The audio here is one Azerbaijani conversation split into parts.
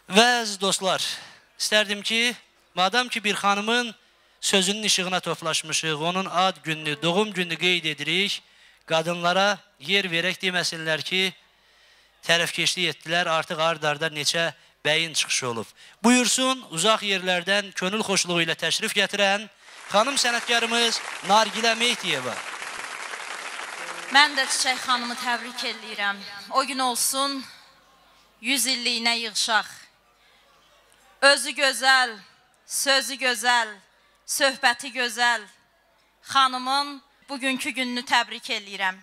Və əziz dostlar, istərdim ki, madam ki bir xanımın sözünün işığına toplaşmışıq, onun ad gününü, doğum gününü qeyd edirik, qadınlara yer verək deməsinlər ki, tərəfkeşlik etdilər, artıq ard-arda neçə bəyin çıxışı olub. Buyursun, uzaq yerlərdən könül xoşluğu ilə təşrif gətirən xanım sənətkarımız Nargilə Mehdiyeva. Mən də Çiçək xanımı təbrik edirəm. O gün olsun, 100 illiyinə yığışaq. Özü gözəl, sözü gözəl, söhbəti gözəl. Xanımın bugünkü gününü təbrik edirəm.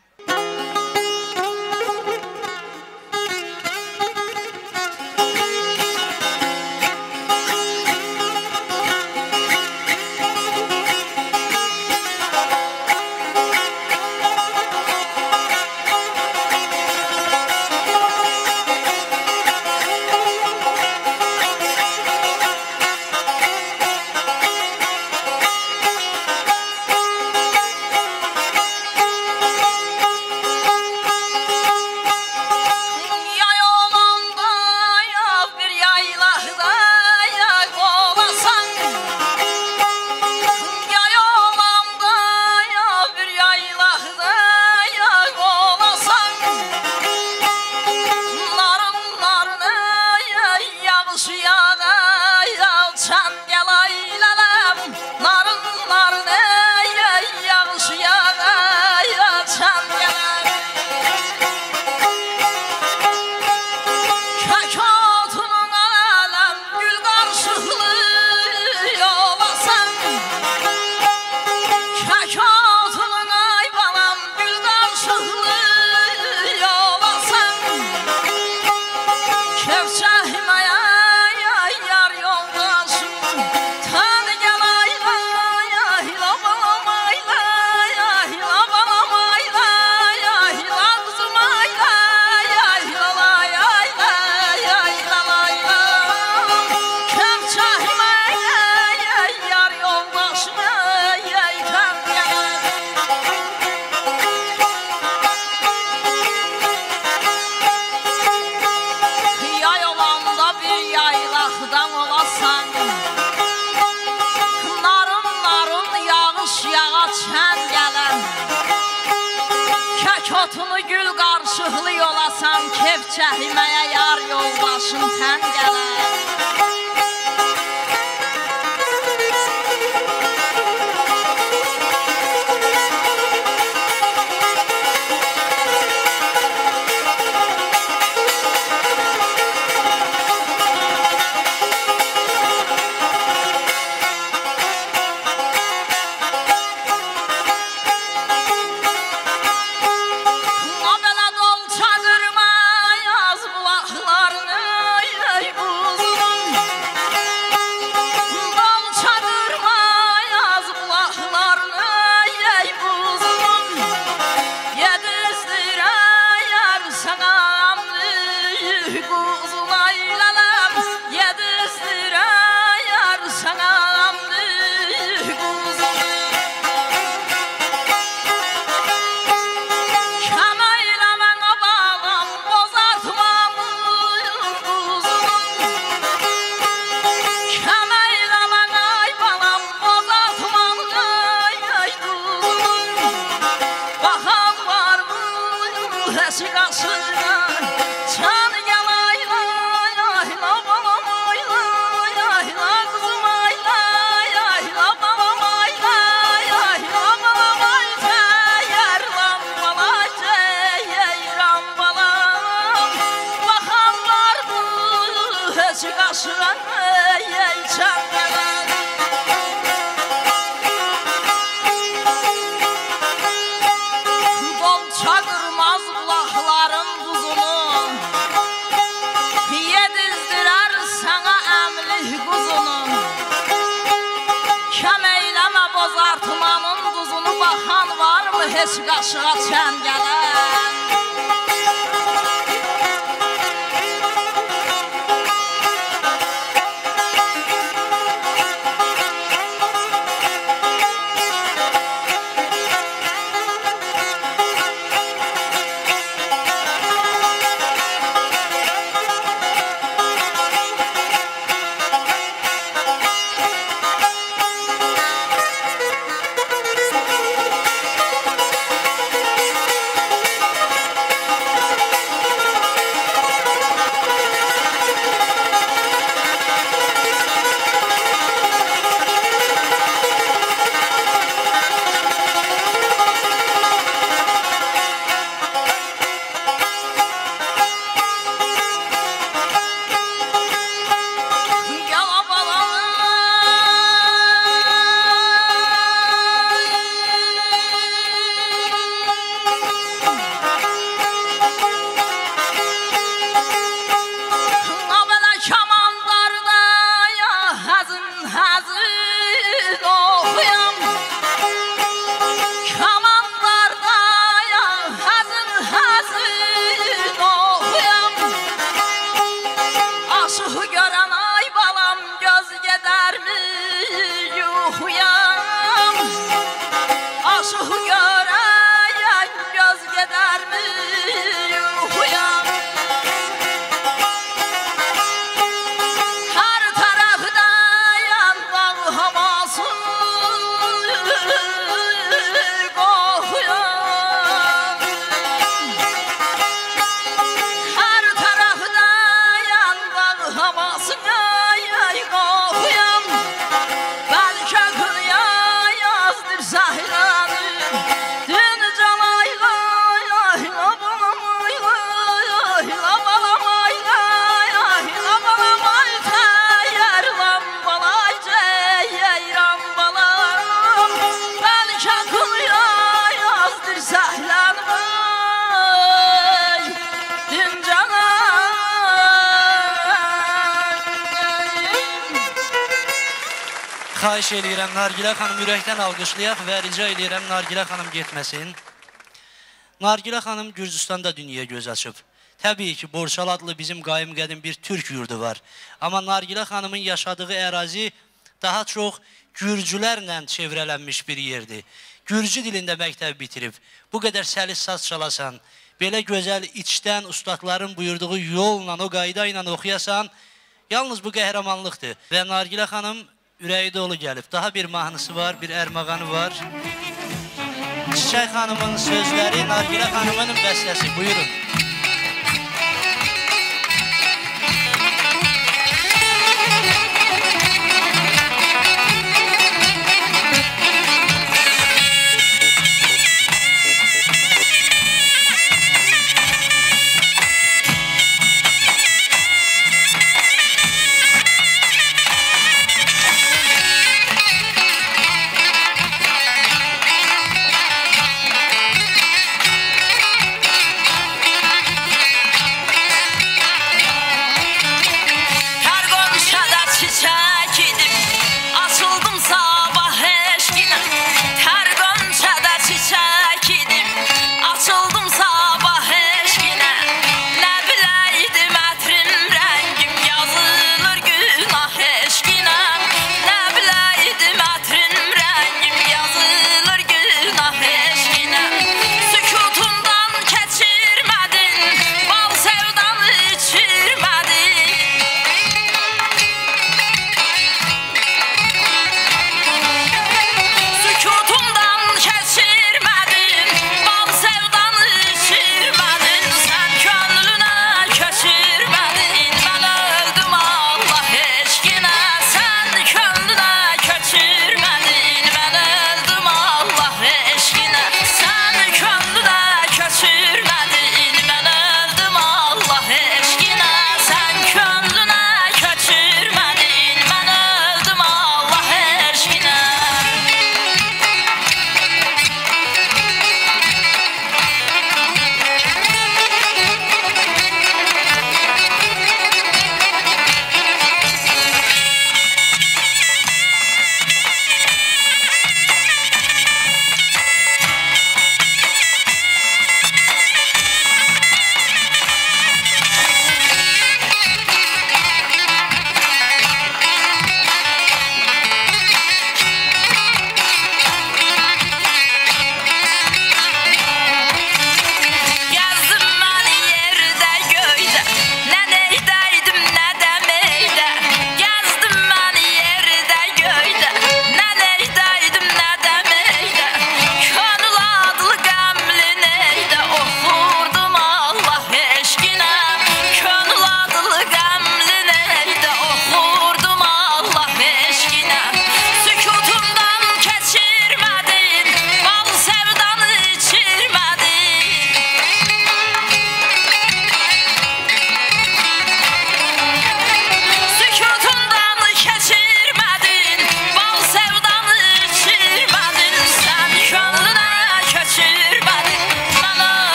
Kevçəhiməyə yar yoldaşım sən gələn. Heç qaşığa çən gələn. Xahiş eləyirəm, Nargilə xanım ürəkdən alqışlayaq və rica eləyirəm Nargilə xanım getməsin. Nargilə xanım Gürcüstanda dünyaya göz açıb. Təbii ki, Borçalı adlı bizim qaim qədim bir türk yurdu var. Amma Nargilə xanımın yaşadığı ərazi daha çox gürcülərlə çevrələnmiş bir yerdir. Gürcü dilində məktəb bitirib. Bu qədər səlis saz çalasan, belə gözəl içdən ustadların buyurduğu yolla, o qayda ilə oxuyasan, yalnız bu qəhrəmanlıqdır. Və Nargilə xanım ürəyi dolu gəlib. Daha bir mahnısı var, bir ərmağanı var. Çiçək xanımın sözləri, Nargilə xanımın bəstəsi. Buyurun.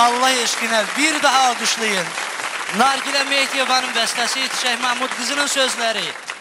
Allah eşqinə bir daha alqışlayın. Nargilə Mehdiyevanın bəstəsi, Çiçək Mahmud qızının sözləri.